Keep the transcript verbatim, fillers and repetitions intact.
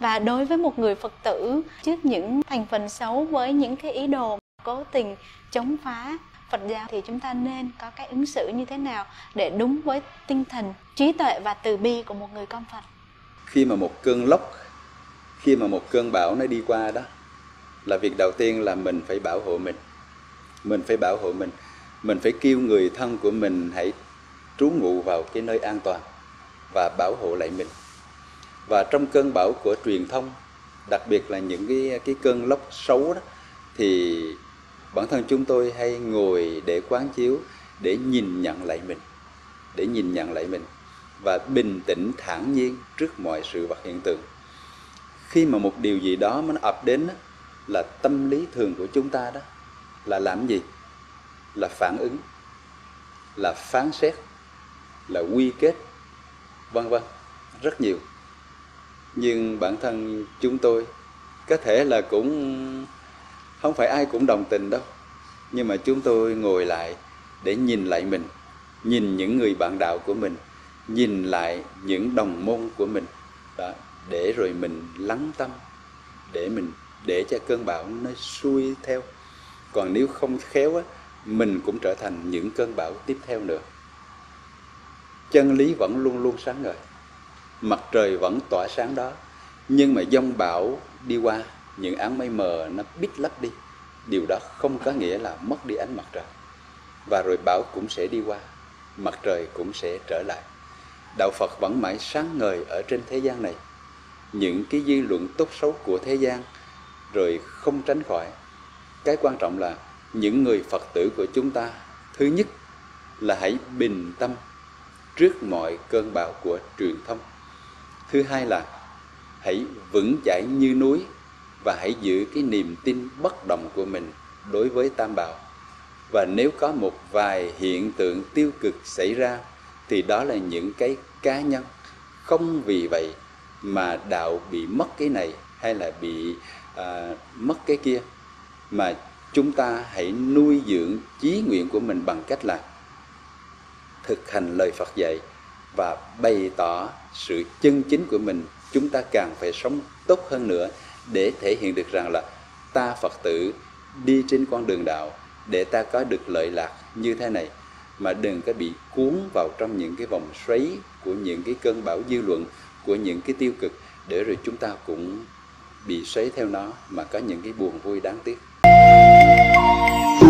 Và đối với một người Phật tử, trước những thành phần xấu với những cái ý đồ cố tình chống phá Phật giáo thì chúng ta nên có cái ứng xử như thế nào để đúng với tinh thần trí tuệ và từ bi của một người con Phật? Khi mà một cơn lốc, khi mà một cơn bão nó đi qua đó, là việc đầu tiên là mình phải bảo hộ mình. Mình phải bảo hộ mình. Mình phải kêu người thân của mình hãy trú ngụ vào cái nơi an toàn và bảo hộ lại mình. Và trong cơn bão của truyền thông, đặc biệt là những cái, cái cơn lốc xấu đó, thì bản thân chúng tôi hay ngồi để quán chiếu, để nhìn nhận lại mình, để nhìn nhận lại mình và bình tĩnh thản nhiên trước mọi sự vật hiện tượng. Khi mà một điều gì đó nó ập đến đó, là tâm lý thường của chúng ta đó là làm gì? Là phản ứng, là phán xét, là quy kết, vân vân, rất nhiều. Nhưng bản thân chúng tôi có thể là cũng không phải ai cũng đồng tình đâu, nhưng mà chúng tôi ngồi lại để nhìn lại mình, nhìn những người bạn đạo của mình, nhìn lại những đồng môn của mình đó, để rồi mình lắng tâm, để mình để cho cơn bão nó xuôi theo. Còn nếu không khéo á, mình cũng trở thành những cơn bão tiếp theo nữa. Chân lý vẫn luôn luôn sáng ngời, mặt trời vẫn tỏa sáng đó, nhưng mà giông bão đi qua, những áng mây mờ nó bít lấp đi, điều đó không có nghĩa là mất đi ánh mặt trời. Và rồi bão cũng sẽ đi qua, mặt trời cũng sẽ trở lại. Đạo Phật vẫn mãi sáng ngời ở trên thế gian này. Những cái dư luận tốt xấu của thế gian rồi không tránh khỏi. Cái quan trọng là những người Phật tử của chúng ta, thứ nhất là hãy bình tâm trước mọi cơn bão của truyền thông. Thứ hai là hãy vững chãi như núi và hãy giữ cái niềm tin bất động của mình đối với tam bảo. Và nếu có một vài hiện tượng tiêu cực xảy ra thì đó là những cái cá nhân. Không vì vậy mà đạo bị mất cái này hay là bị à, mất cái kia, mà chúng ta hãy nuôi dưỡng chí nguyện của mình bằng cách là thực hành lời Phật dạy và bày tỏ sự chân chính của mình. Chúng ta càng phải sống tốt hơn nữa để thể hiện được rằng là ta Phật tử đi trên con đường đạo để ta có được lợi lạc như thế này, mà đừng có bị cuốn vào trong những cái vòng xoáy của những cái cơn bão dư luận, của những cái tiêu cực, để rồi chúng ta cũng bị xoáy theo nó mà có những cái buồn vui đáng tiếc.